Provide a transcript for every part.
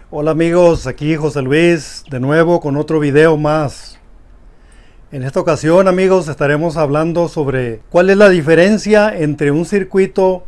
Hola amigos, aquí José Luis de nuevo con otro video más. En esta ocasión amigos estaremos hablando sobre cuál es la diferencia entre un circuito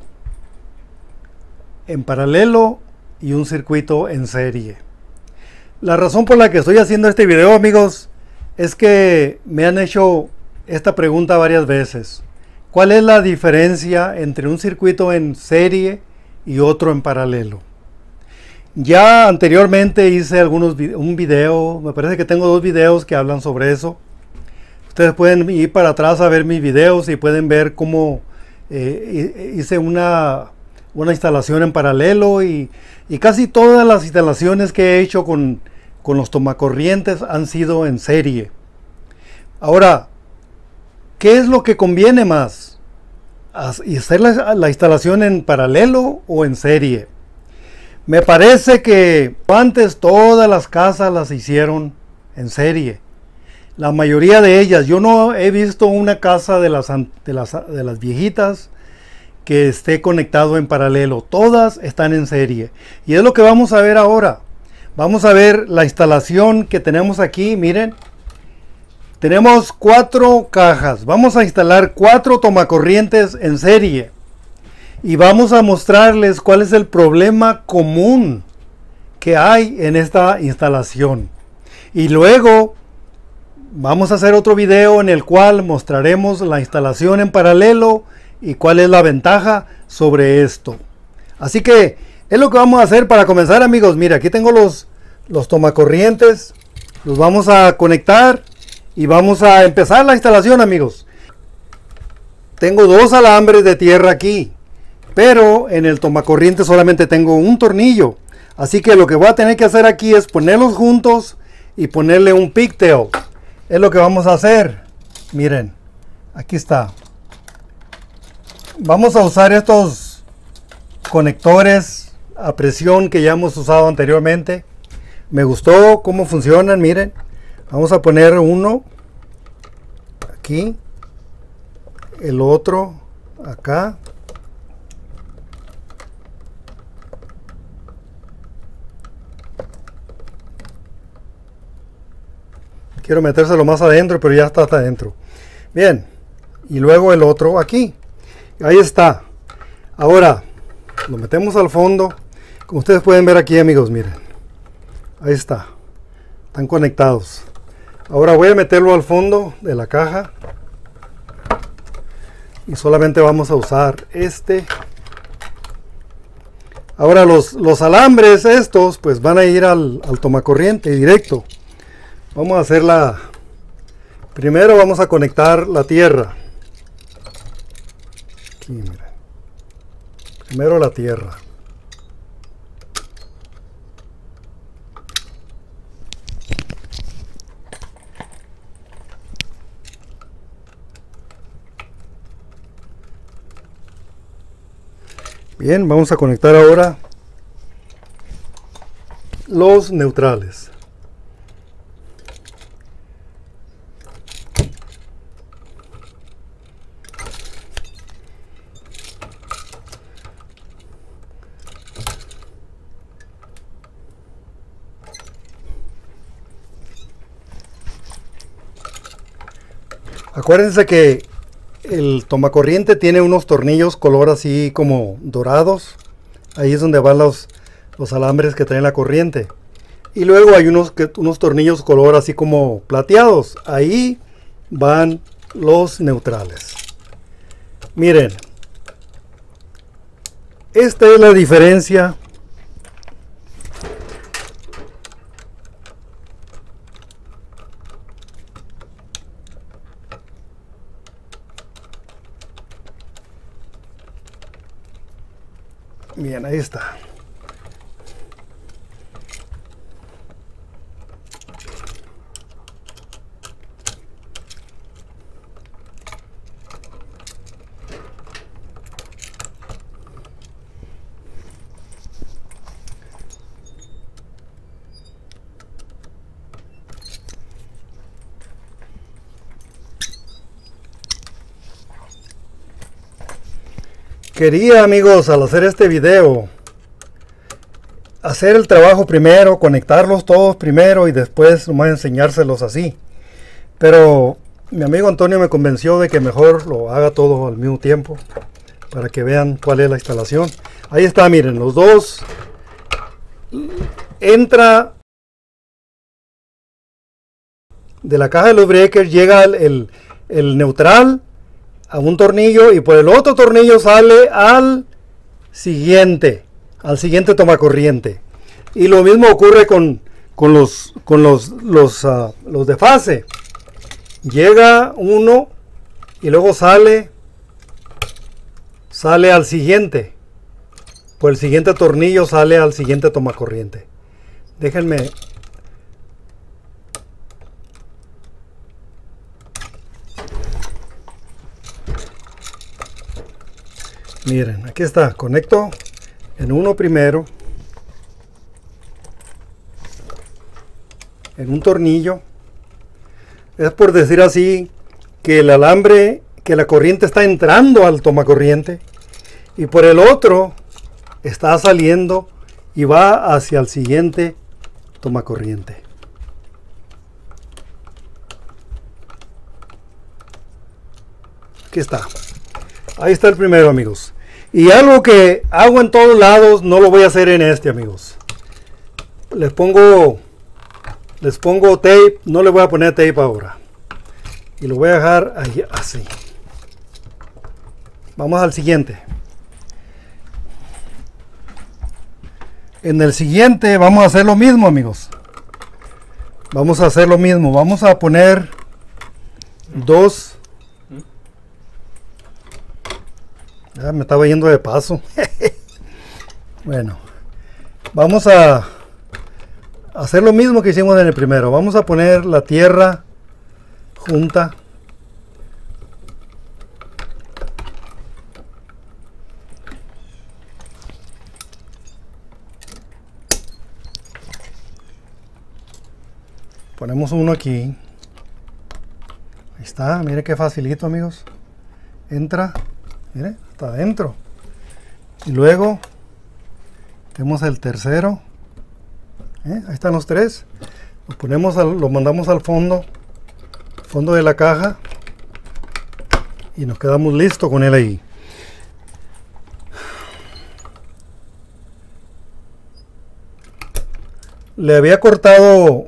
en paralelo y un circuito en serie. La razón por la que estoy haciendo este video amigos es que me han hecho esta pregunta varias veces. ¿Cuál es la diferencia entre un circuito en serie y otro en paralelo? Ya anteriormente hice un video, me parece que tengo dos videos que hablan sobre eso. Ustedes pueden ir para atrás a ver mis videos y pueden ver cómo hice una instalación en paralelo y casi todas las instalaciones que he hecho con los tomacorrientes han sido en serie. Ahora, ¿qué es lo que conviene más? ¿Hacer la instalación en paralelo o en serie? Me parece que antes todas las casas las hicieron en serie. La mayoría de ellas. Yo no he visto una casa de las viejitas que esté conectado en paralelo. Todas están en serie. Y es lo que vamos a ver ahora. Vamos a ver la instalación que tenemos aquí. Miren. Tenemos 4 cajas. Vamos a instalar 4 tomacorrientes en serie. Y vamos a mostrarles cuál es el problema común que hay en esta instalación. Y luego vamos a hacer otro video en el cual mostraremos la instalación en paralelo y cuál es la ventaja sobre esto. Así que es lo que vamos a hacer para comenzar amigos. Mira, aquí tengo los tomacorrientes. Los vamos a conectar y vamos a empezar la instalación amigos. Tengo 2 alambres de tierra aquí. Pero en el tomacorriente solamente tengo un tornillo. Así que lo que voy a tener que hacer aquí es ponerlos juntos y ponerle un pigtail. Es lo que vamos a hacer. Miren, aquí está. Vamos a usar estos conectores a presión que ya hemos usado anteriormente. Me gustó cómo funcionan, miren. Vamos a poner uno aquí. El otro acá. Quiero metérselo más adentro, pero ya está hasta adentro. Bien. Y luego el otro aquí. Ahí está. Ahora, lo metemos al fondo. Como ustedes pueden ver aquí, amigos, miren. Ahí está. Están conectados. Ahora voy a meterlo al fondo de la caja. Y solamente vamos a usar este. Ahora los alambres estos, pues van a ir al tomacorriente directo. Vamos a hacerla. Primero vamos a conectar la tierra. Aquí, miren. Primero la tierra. Bien, vamos a conectar ahora los neutrales. Acuérdense que el tomacorriente tiene unos tornillos color así como dorados. Ahí es donde van los alambres que traen la corriente. Y luego hay unos tornillos color así como plateados. Ahí van los neutrales. Miren. Esta es la diferencia. Bien, ahí está. Quería amigos al hacer este video hacer el trabajo primero, conectarlos todos primero y después nomás enseñárselos así. Pero mi amigo Antonio me convenció de que mejor lo haga todo al mismo tiempo para que vean cuál es la instalación. Ahí está, miren, los dos. Entra de la caja de los breakers, llega el neutral a un tornillo y por el otro tornillo sale al siguiente tomacorriente. Y lo mismo ocurre con los de fase. Llega uno y luego sale al siguiente. Por el siguiente tornillo sale al siguiente tomacorriente. Déjenme. Miren, aquí está. Conecto en uno primero. En un tornillo. Es por decir así que el alambre, que la corriente está entrando al tomacorriente. Y por el otro está saliendo y va hacia el siguiente tomacorriente. Aquí está. Ahí está el primero, amigos. Y algo que hago en todos lados, no lo voy a hacer en este, amigos. Les pongo tape, no le voy a poner tape ahora. Y lo voy a dejar ahí, así. Vamos al siguiente. En el siguiente vamos a hacer lo mismo, amigos. Vamos a hacer lo mismo. Vamos a poner dos. Ya me estaba yendo de paso. Bueno, vamos a hacer lo mismo que hicimos en el primero. Vamos a poner la tierra junta. Ponemos uno aquí. Ahí está, mire qué facilito, amigos. Entra, mire, está adentro. Y luego tenemos el tercero. Ahí están los tres. Lo ponemos, lo mandamos al fondo de la caja y nos quedamos listos con él ahí. Le había cortado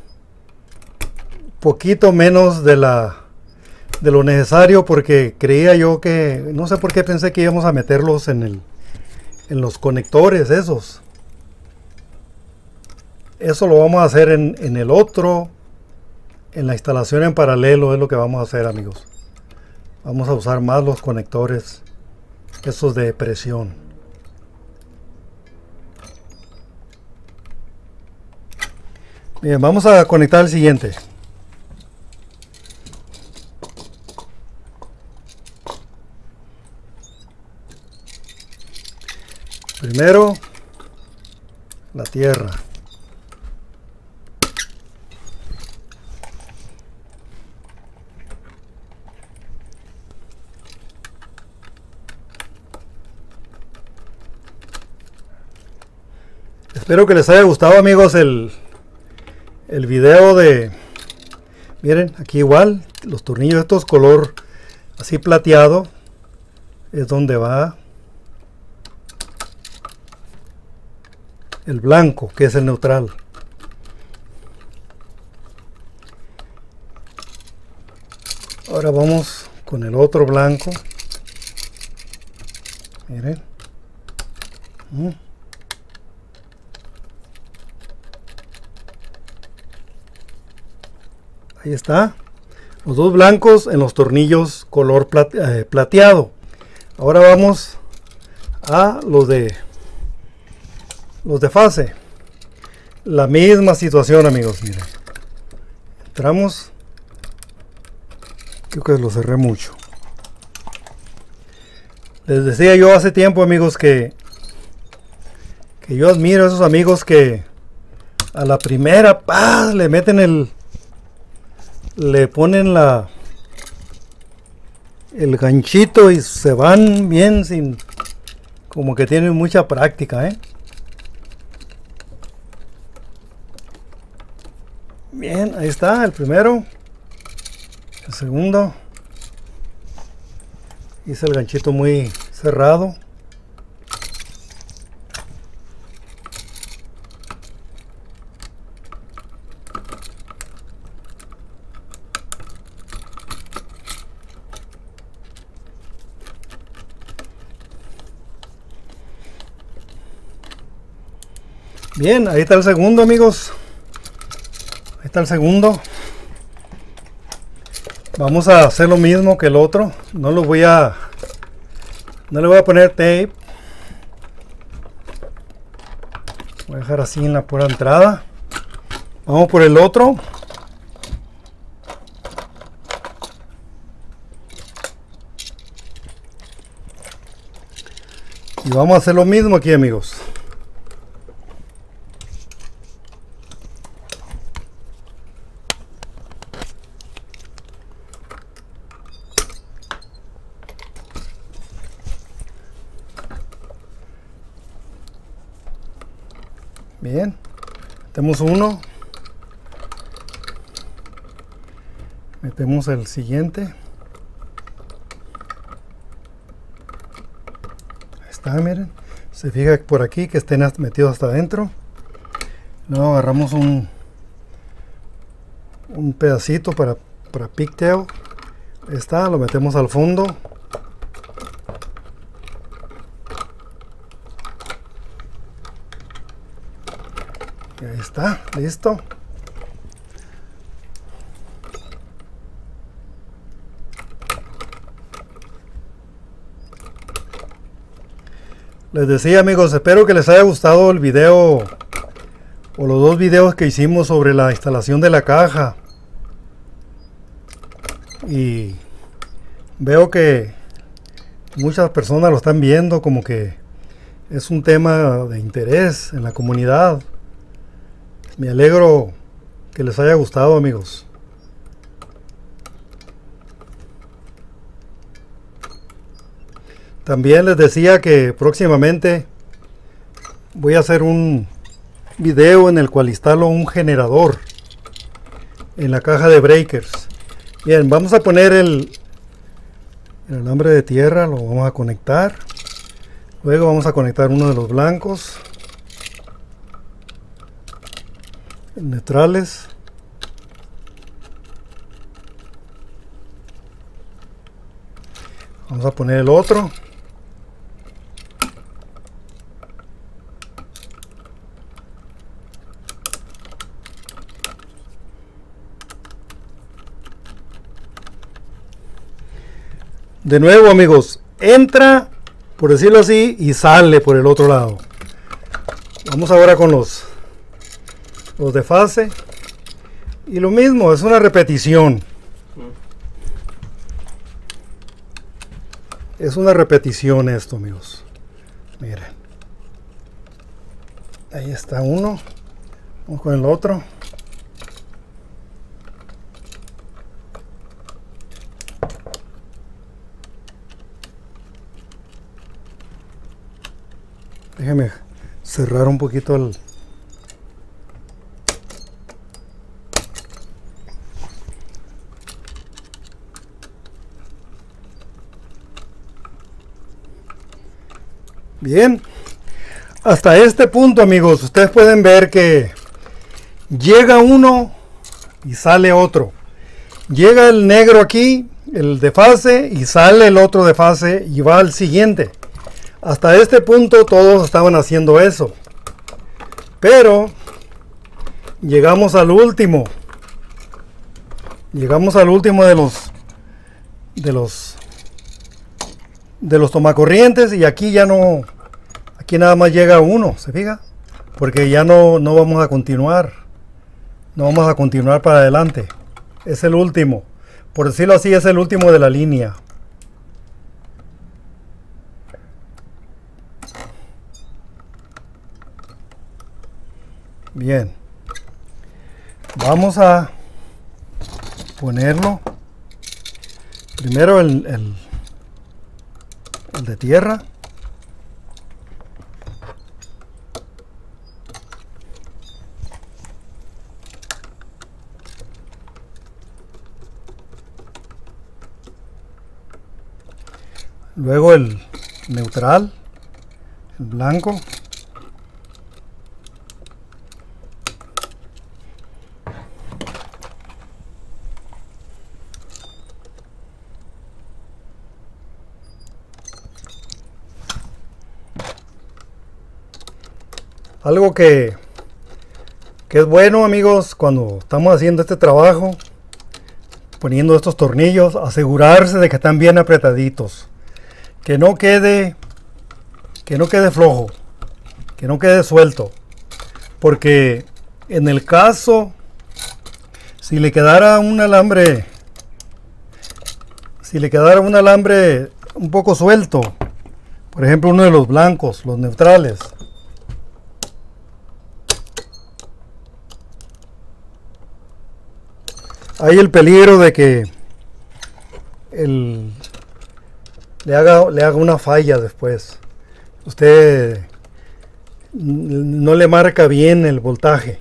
poquito menos de lo necesario porque creía yo que, no sé por qué pensé que íbamos a meterlos en los conectores esos. Eso lo vamos a hacer en el otro, en la instalación en paralelo es lo que vamos a hacer, amigos. Vamos a usar más los conectores, esos de presión. Bien, vamos a conectar el siguiente. Primero, la tierra. Espero que les haya gustado, amigos, el video de... Miren, aquí igual, los tornillos estos color así plateado es donde va el blanco, que es el neutral. Ahora vamos con el otro blanco. Miren. Ahí está. Los dos blancos en los tornillos color plateado. Ahora vamos a los de fase. La misma situación, amigos. Miren. Entramos. Creo que lo cerré mucho. Les decía yo hace tiempo, amigos, que yo admiro a esos amigos que a la primera le meten le ponen el ganchito y se van bien como que tienen mucha práctica, Bien, ahí está el primero. El segundo. Hice el ganchito muy cerrado. Bien, ahí está el segundo, amigos. Ahí está el segundo. Vamos a hacer lo mismo que el otro. No le voy a poner tape. Voy a dejar así en la pura entrada. Vamos por el otro. Y vamos a hacer lo mismo aquí, amigos. Bien, metemos uno, metemos el siguiente, ahí está, miren, se fija por aquí que estén metidos hasta adentro. Luego agarramos un pedacito para pigtail, ahí está, lo metemos al fondo. Y ahí está, listo. Les decía, amigos, espero que les haya gustado el video o los dos videos que hicimos sobre la instalación de la caja. Y veo que muchas personas lo están viendo como que es un tema de interés en la comunidad. Me alegro que les haya gustado, amigos. También les decía que próximamente voy a hacer un video en el cual instalo un generador en la caja de breakers. Bien, vamos a poner el alambre de tierra, lo vamos a conectar. Luego vamos a conectar uno de los blancos. Neutrales. Vamos a poner el otro. De nuevo, amigos, entra, por decirlo así, y sale por el otro lado. Vamos ahora con los de fase. Y lo mismo, es una repetición. Es una repetición esto, amigos. Miren. Ahí está uno. Vamos con el otro. Déjeme cerrar un poquito el... Bien, hasta este punto, amigos, ustedes pueden ver que llega uno y sale otro. Llega el negro aquí, el de fase, y sale el otro de fase y va al siguiente. Hasta este punto todos estaban haciendo eso. Pero llegamos al último. Llegamos al último de los tomacorrientes, y aquí ya no, aquí nada más llega uno, ¿se fija? Porque ya no vamos a continuar, no vamos a continuar para adelante. Es el último, por decirlo así, es el último de la línea. Bien, vamos a ponerlo primero el de tierra. luego el neutral, el blanco. Algo que es bueno, amigos, cuando estamos haciendo este trabajo, poniendo estos tornillos, asegurarse de que están bien apretaditos, que no quede flojo, que no quede suelto, porque en el caso si le quedara un alambre un poco suelto, por ejemplo uno de los blancos, los neutrales, hay el peligro de que le haga una falla después. Usted no le marca bien el voltaje.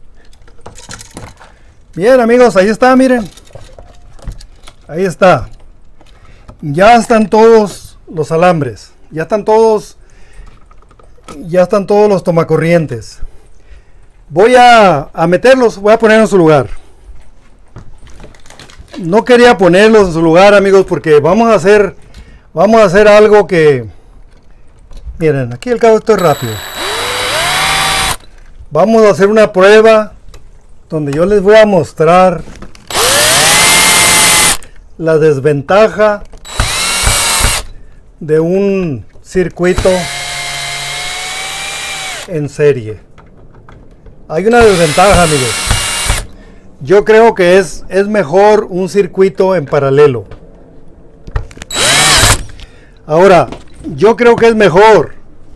Bien, amigos, ahí está, miren. Ahí está. Ya están todos los alambres. Ya están todos los tomacorrientes. Voy a meterlos, voy a ponerlos en su lugar. No quería ponerlos en su lugar, amigos, porque vamos a hacer algo que, miren, aquí el cabo esto es rápido. Vamos a hacer una prueba donde yo les voy a mostrar la desventaja de un circuito en serie. Hay una desventaja, amigos. Yo creo que es mejor un circuito en paralelo. Ahora, yo creo que es mejor,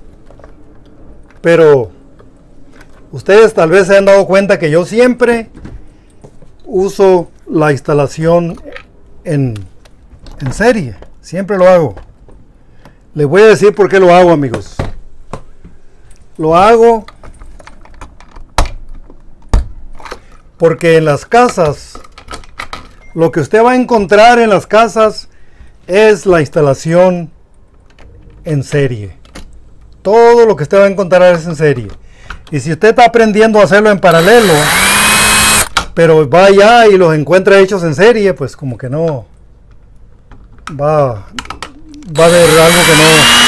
pero ustedes tal vez se han dado cuenta que yo siempre uso la instalación en serie. Siempre lo hago. Les voy a decir por qué lo hago, amigos. Lo hago porque en las casas, lo que usted va a encontrar en las casas es la instalación en serie. Todo lo que usted va a encontrar es en serie. Y si usted está aprendiendo a hacerlo en paralelo, pero va allá y los encuentra hechos en serie, pues como que no va a haber algo que no.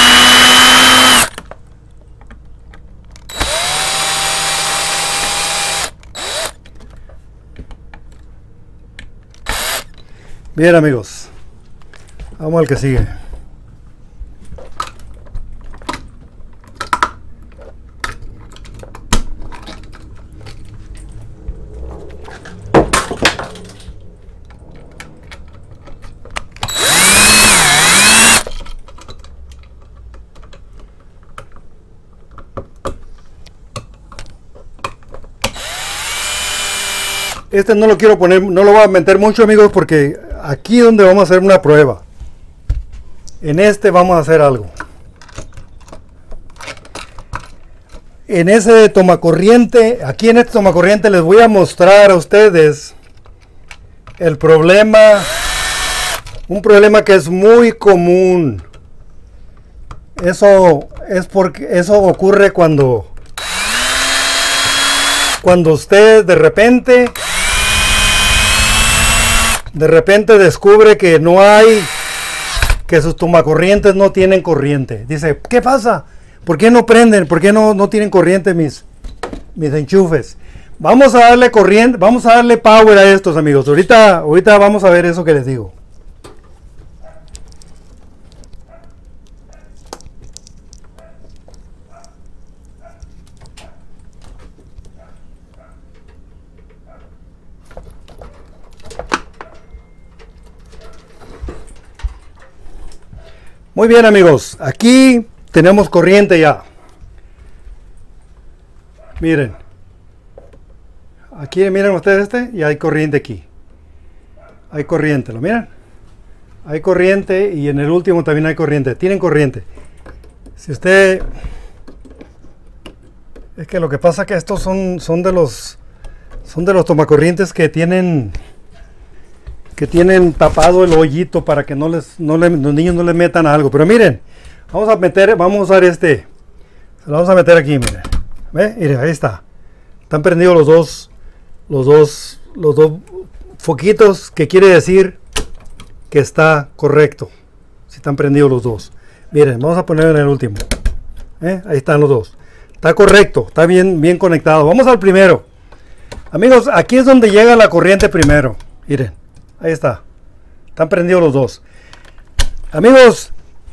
Bien, amigos, vamos al que sigue. Este no lo quiero poner, no lo voy a meter mucho, amigos, porque aquí es donde vamos a hacer una prueba. En este vamos a hacer algo. En ese tomacorriente, aquí en este tomacorriente les voy a mostrar a ustedes el problema, un problema que es muy común. Eso ocurre cuando usted de repente descubre que que sus tomacorrientes no tienen corriente. Dice, ¿qué pasa? ¿Por qué no prenden? ¿Por qué no tienen corriente mis enchufes? Vamos a darle corriente, vamos a darle power a estos, amigos. Ahorita vamos a ver eso que les digo. Muy bien, amigos, aquí tenemos corriente ya. Miren, aquí miren ustedes y hay corriente aquí. Hay corriente, ¿lo miran? Hay corriente y en el último también hay corriente. Tienen corriente. Si usted... Es que lo que pasa es que estos son de los tomacorrientes que tienen que tienen tapado el hoyito para que los niños no les metan algo. Pero miren, vamos a usar este. Se lo vamos a meter aquí, miren. ¿Ve? Miren, ahí está. Están prendidos los dos foquitos, que quiere decir que está correcto. Si están prendidos los dos. Miren, vamos a poner en el último. Ahí están los dos. Está correcto, está bien conectado. Vamos al primero. Amigos, aquí es donde llega la corriente primero. Miren, ahí está. Están prendidos los dos. Amigos,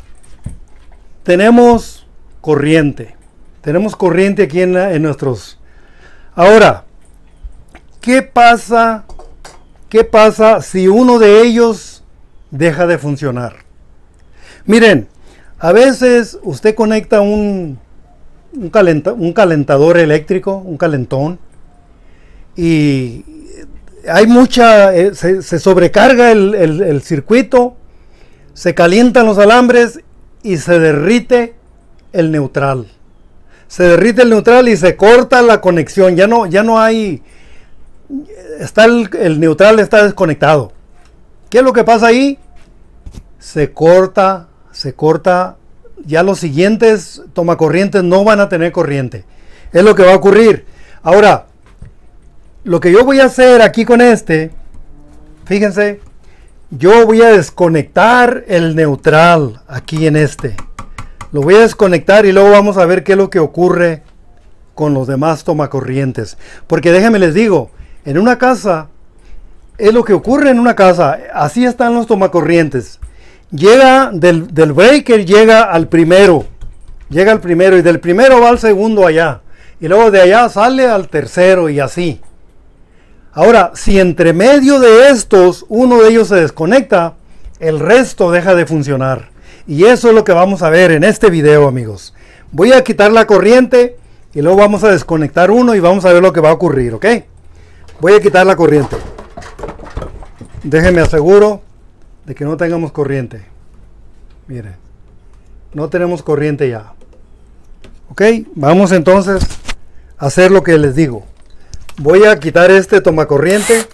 tenemos corriente. Tenemos corriente aquí en nuestros... Ahora, ¿qué pasa si uno de ellos deja de funcionar? Miren, a veces usted conecta un calentador eléctrico, un calentón, y hay se sobrecarga el circuito, se calientan los alambres y se derrite el neutral. Se derrite el neutral y se corta la conexión. Ya no hay... el neutral está desconectado. ¿Qué es lo que pasa ahí? Se corta. Ya los siguientes tomacorrientes no van a tener corriente. Es lo que va a ocurrir. Ahora, lo que yo voy a hacer aquí con fíjense, yo voy a desconectar el neutral aquí en este. Lo voy a desconectar y luego vamos a ver qué es lo que ocurre con los demás tomacorrientes. Porque déjenme les digo, en una casa, es lo que ocurre en una casa. Así están los tomacorrientes. Llega del breaker, llega al primero. Llega al primero y del primero va al segundo allá. Y luego de allá sale al tercero y así. Ahora, si entre medio de estos, uno de ellos se desconecta, el resto deja de funcionar. Y eso es lo que vamos a ver en este video, amigos. Voy a quitar la corriente y luego vamos a desconectar uno y vamos a ver lo que va a ocurrir, ¿ok? Voy a quitar la corriente. Déjenme aseguro de que no tengamos corriente. Miren, no tenemos corriente ya. ¿Ok? Vamos entonces a hacer lo que les digo. Voy a quitar este tomacorriente.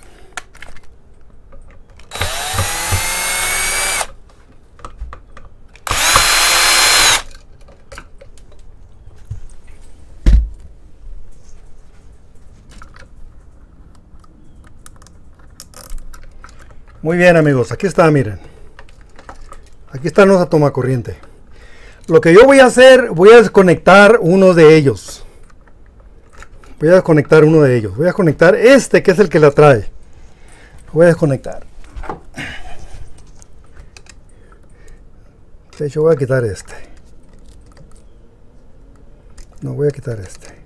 Muy bien, amigos, aquí está, miren. Aquí está nuestra tomacorriente. Lo que yo voy a hacer, voy a desconectar uno de ellos. Voy a desconectar uno de ellos. Voy a desconectar este, que es el que la trae. Lo voy a desconectar. De hecho, voy a quitar este. No, voy a quitar este.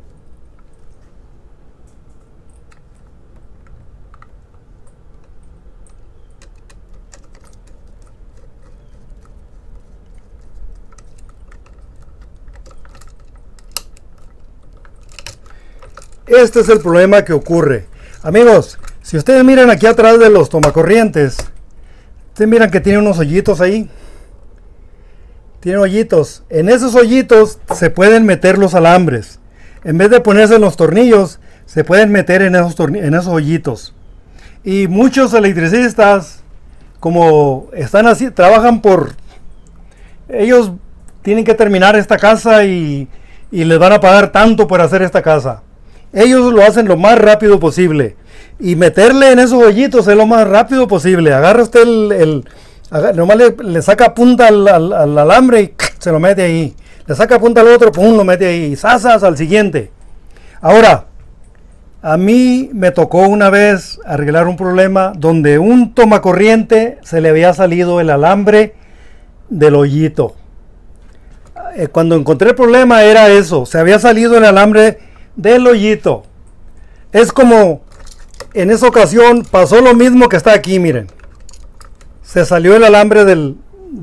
Este es el problema que ocurre. Amigos, si ustedes miran aquí atrás de los tomacorrientes, ustedes miran que tiene unos hoyitos ahí. Tiene hoyitos. En esos hoyitos se pueden meter los alambres. En vez de ponerse en los tornillos, se pueden meter en esos hoyitos. Y muchos electricistas, como están así, trabajan ellos tienen que terminar esta casa y les van a pagar tanto por hacer esta casa. Ellos lo hacen lo más rápido posible. Y meterle en esos hoyitos es lo más rápido posible. Agarra usted nomás le saca punta al alambre y se lo mete ahí. Le saca punta al otro, pum, lo mete ahí. Y zasas al siguiente. Ahora, a mí me tocó una vez arreglar un problema donde un tomacorriente se le había salido el alambre del hoyito. Cuando encontré el problema era eso. Se había salido el alambre del hoyito. Es como en esa ocasión pasó lo mismo que está aquí, miren. Se salió el alambre del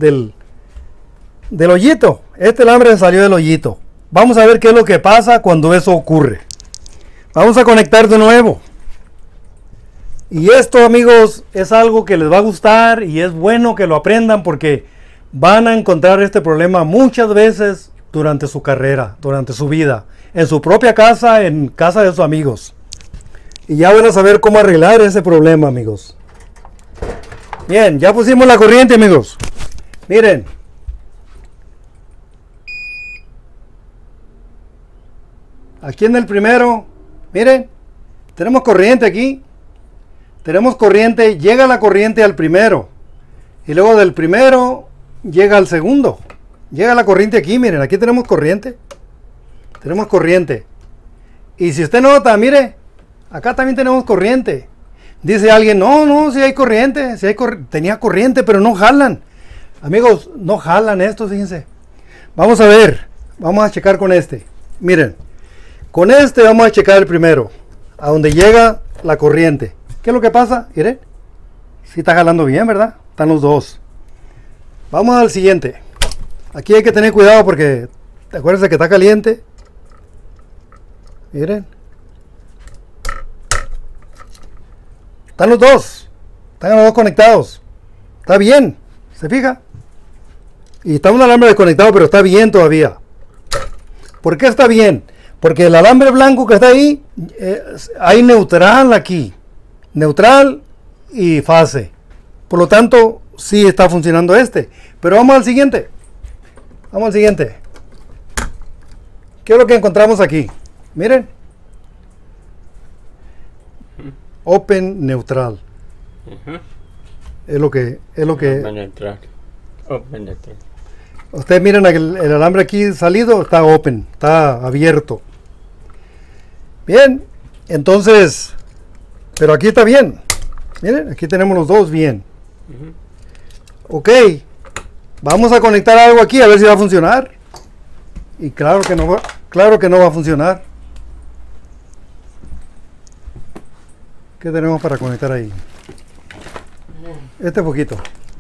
hoyito. Este alambre se salió del hoyito. Vamos a ver qué es lo que pasa cuando eso ocurre. Vamos a conectar de nuevo. Y esto, amigos, es algo que les va a gustar y es bueno que lo aprendan porque van a encontrar este problema muchas veces durante su carrera, durante su vida, en su propia casa, en casa de sus amigos. Y ya van a saber cómo arreglar ese problema, amigos. Bien, ya pusimos la corriente, amigos. Miren. Aquí en el primero, miren, tenemos corriente aquí. Tenemos corriente, llega la corriente al primero. Y luego del primero llega al segundo. Llega la corriente aquí, miren, aquí tenemos corriente. Tenemos corriente. Y si usted nota, mire, acá también tenemos corriente. Dice alguien, no, si hay corriente, tenía corriente, pero no jalan. Amigos, no jalan esto, fíjense. Vamos a ver, vamos a checar con este. Miren, con este vamos a checar el primero, a donde llega la corriente. ¿Qué es lo que pasa? Miren, sí está jalando bien, ¿verdad? Están los dos. Vamos al siguiente. Aquí hay que tener cuidado porque, acuérdense que está caliente. Miren. Están los dos conectados. Está bien, ¿se fija? Y está un alambre desconectado, pero está bien todavía. ¿Por qué está bien? Porque el alambre blanco que está ahí, hay neutral aquí. Neutral y fase. Por lo tanto, sí está funcionando este. Pero vamos al siguiente. Vamos al siguiente. ¿Qué es lo que encontramos aquí? Miren. Open neutral. Es lo que Open neutral. Open neutral. Ustedes miren el alambre aquí salido, está open, está abierto. Bien, entonces, pero aquí está bien. Miren, aquí tenemos los dos bien. Ok, vamos a conectar algo aquí a ver si va a funcionar. Y claro que no va a funcionar. ¿Qué tenemos para conectar ahí? Este poquito.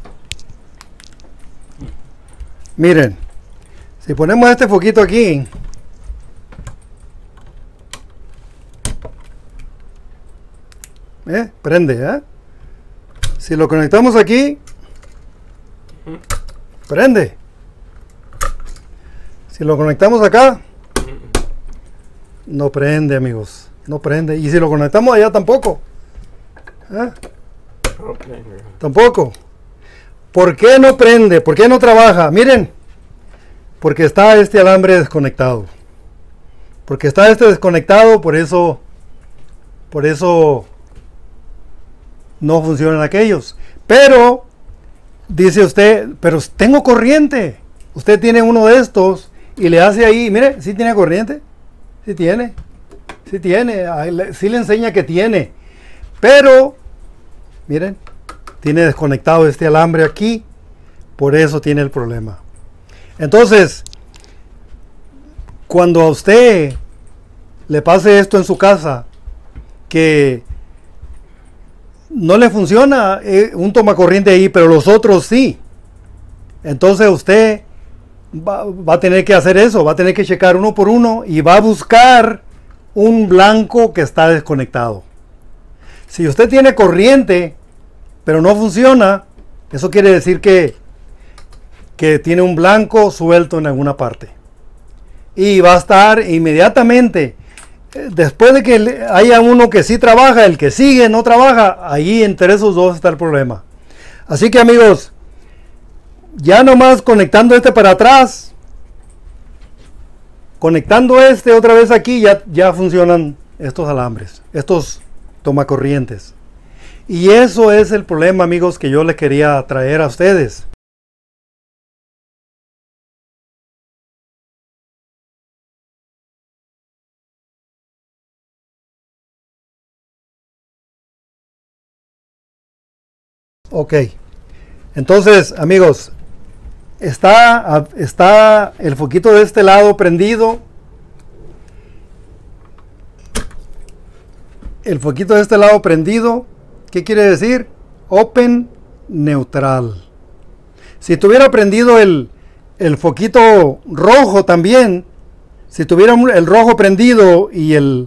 Miren, si ponemos este foquito aquí, prende, ¿eh? Si lo conectamos aquí, prende. Si lo conectamos acá, no prende, amigos, no prende. Y si lo conectamos allá, tampoco. Tampoco. ¿Por qué no prende? ¿Por qué no trabaja? Miren, porque está este alambre desconectado. Porque está este desconectado, por eso no funcionan aquellos. Pero, dice usted, pero tengo corriente. Usted tiene uno de estos y le hace ahí, mire, ¿sí tiene corriente? Sí tiene. Sí tiene. Sí le enseña que tiene. Pero, miren, tiene desconectado este alambre aquí, por eso tiene el problema. Entonces, cuando a usted le pase esto en su casa, que no le funciona un tomacorriente ahí, pero los otros sí, entonces usted va a tener que hacer eso, va a tener que checar uno por uno y va a buscar un blanco que está desconectado. Si usted tiene corriente, pero no funciona, eso quiere decir que tiene un blanco suelto en alguna parte. Y va a estar inmediatamente, después de que haya uno que sí trabaja, el que sigue no trabaja, ahí entre esos dos está el problema. Así que amigos, ya nomás conectando este para atrás, conectando este otra vez aquí, ya funcionan estos alambres, estos tomacorrientes. Y eso es el problema, amigos, que yo les quería traer a ustedes. Ok, entonces, amigos, está el foquito de este lado prendido. El foquito de este lado prendido. ¿Qué quiere decir? Open neutral. Si tuviera prendido el foquito rojo también, si tuviera el rojo prendido y el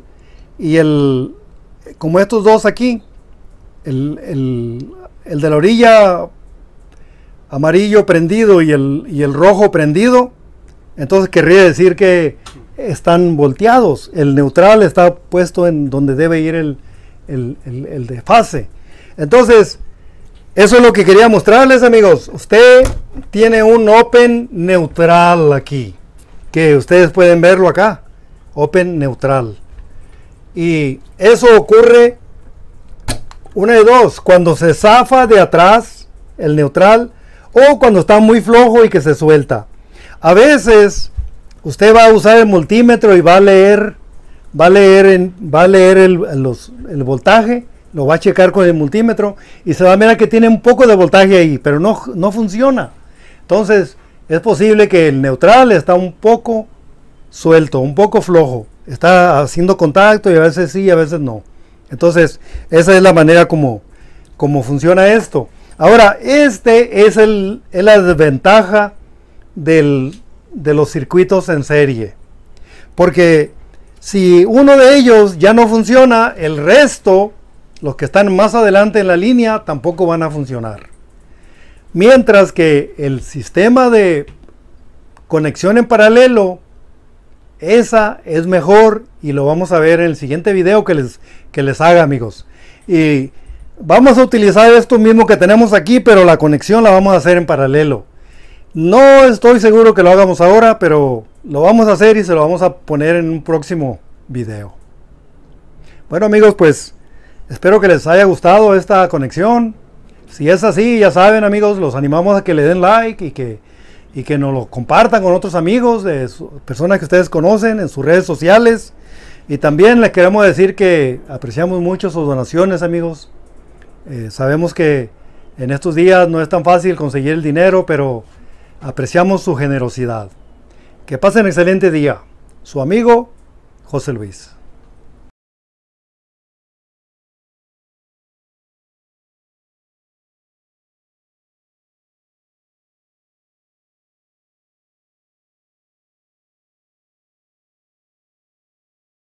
como estos dos aquí, el de la orilla amarillo prendido y el rojo prendido, entonces querría decir que están volteados. El neutral está puesto en donde debe ir el de fase. Entonces, Eso es lo que quería mostrarles, amigos. Usted tiene un Open neutral aquí, que ustedes pueden verlo acá. Open neutral. Y eso ocurre una de dos, cuando se zafa de atrás el neutral o cuando está muy flojo y que se suelta. A veces usted va a usar el multímetro y va a leer el voltaje, lo va a checar con el multímetro y se va a ver que tiene un poco de voltaje ahí, pero no funciona. Entonces es posible que el neutral está un poco suelto, un poco flojo, está haciendo contacto y a veces sí, a veces no. Entonces esa es la manera como funciona esto. Ahora, este es la desventaja de los circuitos en serie, porque si uno de ellos ya no funciona, el resto, los que están más adelante en la línea, tampoco van a funcionar. Mientras que el sistema de conexión en paralelo, esa es mejor y lo vamos a ver en el siguiente video que les haga, amigos. Y vamos a utilizar esto mismo que tenemos aquí, pero la conexión la vamos a hacer en paralelo. No estoy seguro que lo hagamos ahora, pero lo vamos a hacer y se lo vamos a poner en un próximo video. Bueno, amigos, pues espero que les haya gustado esta conexión. Si es así, ya saben, amigos, los animamos a que le den like y que nos lo compartan con otros amigos, personas que ustedes conocen en sus redes sociales. Y también les queremos decir que apreciamos mucho sus donaciones, amigos. Sabemos que en estos días no es tan fácil conseguir el dinero, pero apreciamos su generosidad. Que pasen excelente día. Su amigo José Luis.